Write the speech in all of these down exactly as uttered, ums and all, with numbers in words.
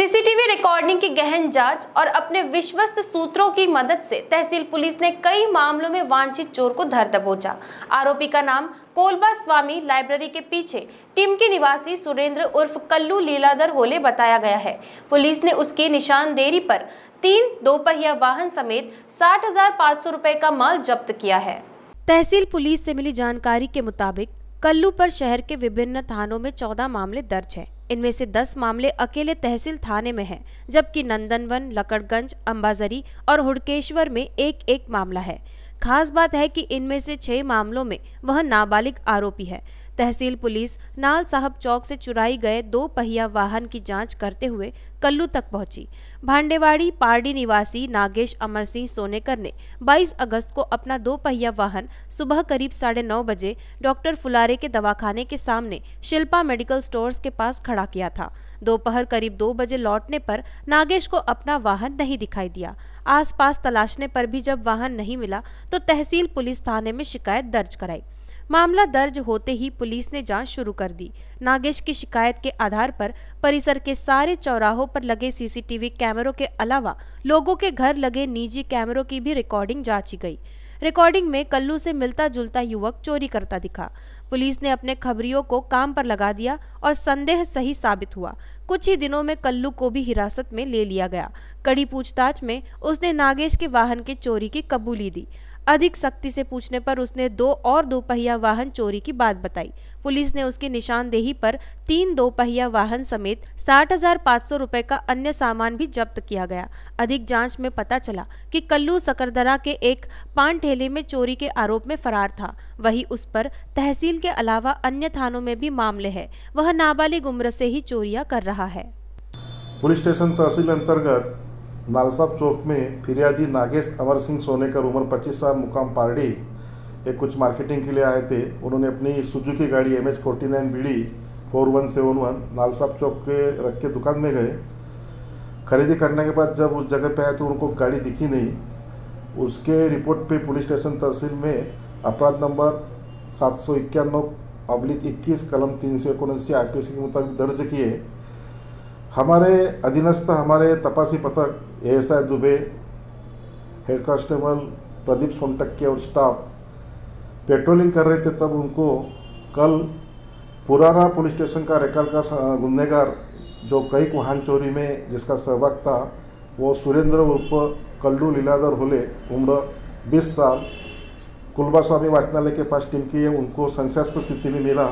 CCTV recording की गहन जांच और अपने विश्वस्त सूत्रों की मदद से तहसील पुलिस ने कई मामलों में वांछित चोर को धर दबोचा। आरोपी का नाम कोलबा स्वामी लाइब्रेरी के पीछे टिमकी निवासी सुरेंद्र उर्फ कल्लू लीलाधर होले बताया गया है। पुलिस ने उसकी निशानदेही पर तीन दोपहिया वाहन समेत साठ हजार पाँच सौ रुपए का माल जब्त किया है। तहसील पुलिस से मिली जानकारी के मुताबिक कल्लू पर शहर के विभिन्न थानों में चौदह मामले दर्ज हैं। इनमें से दस मामले अकेले तहसील थाने में हैं, जबकि नंदनवन, लकड़गंज, अंबाजरी और हुड़केश्वर में एक एक मामला है। खास बात है कि इनमें से छह मामलों में वह नाबालिग आरोपी है। तहसील पुलिस नाल साहब चौक से चुराई गए दो पहिया वाहन की जांच करते हुए कल्लू तक पहुंची। भांडेवाड़ी पारडी निवासी नागेश अमर सिंह सोनेकर ने बाईस अगस्त को अपना दो पहिया वाहन सुबह करीब साढ़े नौ बजे डॉक्टर फुलारे के दवाखाने के सामने शिल्पा मेडिकल स्टोर्स के पास खड़ा किया था। दोपहर करीब दो बजे लौटने पर नागेश को अपना वाहन नहीं दिखाई दिया। आसपास तलाशने पर भी जब वाहन नहीं मिला तो तहसील पुलिस थाने में शिकायत दर्ज कराई। मामला दर्ज होते ही पुलिस ने जांच शुरू कर दी। नागेश की शिकायत के आधार पर परिसर के सारे चौराहों पर लगे सीसीटीवी कैमरों के अलावा लोगों के घर लगे निजी कैमरों की भी रिकॉर्डिंग जांची गई। रिकॉर्डिंग में कल्लू से मिलता जुलता युवक चोरी करता दिखा। पुलिस ने अपने खबरियों को काम पर लगा दिया और संदेह सही साबित हुआ। कुछ ही दिनों में कल्लू को भी हिरासत में ले लिया गया। कड़ी पूछताछ में उसने नागेश के वाहन के चोरी की कबूली दी। अधिक सख्ती से पूछने पर उसने दो और दोपहिया वाहन चोरी की बात बताई। पुलिस ने उसकी निशानदेही पर तीन दोपहिया वाहन समेत साठ हजार पाँच सौ रुपए का अन्य सामान भी जब्त किया गया। अधिक जांच में पता चला कि कल्लू सकरदरा के एक पान ठेले में चोरी के आरोप में फरार था। वहीं उस पर तहसील के अलावा अन्य थानों में भी मामले हैं। वह नाबालिग उम्र से ही चोरियां कर रहा है। पुलिस स्टेशन तहसील अंतर्गत नालसाब चौक में फिरियादी नागेश अमर सिंह सोनेकर उम्र पच्चीस साल मुकाम पारडी एक कुछ मार्केटिंग के लिए आए थे। उन्होंने अपनी सुजुकी गाड़ी M H forty nine B D four one seven one Nalsab Chowk के रख के दुकान में गए। खरीदी करने के बाद जब उस जगह पे आए तो उनको गाड़ी दिखी नहीं। उसके रिपोर्ट पे पुलिस स्टेशन तहसील में अपराध नंबर सात सौ इक्यानवे अब्लिक इक्कीस कलम तीन सौ इक्यासी आई पी सी के मुताबिक दर्ज किए। हमारे अधीनस्थ हमारे तपासी पथक A S I Dubey, head constable Pradeep Sontakke और स्टाफ पेट्रोलिंग कर रहे थे, तब उनको कल पुराना पुलिस स्टेशन का रिकॉर्ड का गुनहगार जो कई वाहन चोरी में जिसका सहभाग था वो सुरेंद्र उर्फ कल्लू लीलाधर होले उम्र बीस साल कोलबा स्वामी वाचनालय के पास टिमकी है, उनको संशयास्पद स्थिति में मिला।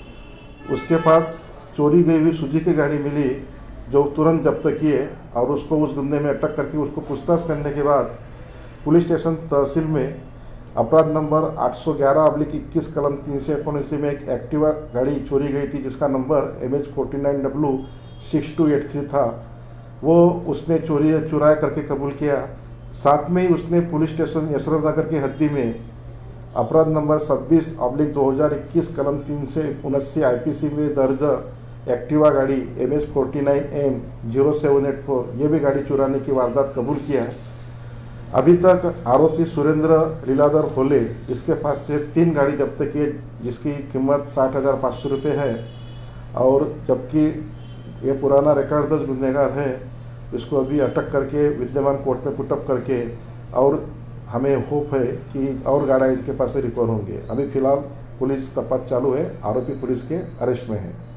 उसके पास चोरी गई हुई सुजुकी गाड़ी मिली जो तुरंत जब्त किए और उसको उस गुंडे में अटक करके उसको पूछताछ करने के बाद पुलिस स्टेशन तहसील में अपराध नंबर आठ सौ ग्यारह अब्लिक इक्कीस कलम तीन सौ इक्यासी में एक एक्टिवा गाड़ी चोरी गई थी जिसका number M H forty nine W six two eight three था। वो उसने चोरी चुराया करके कबूल किया। साथ में ही उसने पुलिस स्टेशन यशोरनगर की हद्दी में अपराध नंबर छब्बीस अब्लिक दो हज़ार इक्कीस कलम तीन सौ उनासी आई पी सी में दर्ज एक्टिवा गाड़ी M H forty nine M zero seven eight four ये भी गाड़ी चुराने की वारदात कबूल किया है। अभी तक आरोपी सुरेंद्र लीलाधर होले इसके पास से तीन गाड़ी जब्त की जिसकी कीमत साठ हज़ार पाँच सौ रुपये है और जबकि ये पुराना रिकॉर्ड दर्ज गुनहगार है, इसको अभी अटक करके विद्यमान कोर्ट में पुटअप करके और हमें होप है कि और गाड़ियाँ इनके पास से रिकवर होंगे। अभी फिलहाल पुलिस तपास चालू है, आरोपी पुलिस के अरेस्ट में है।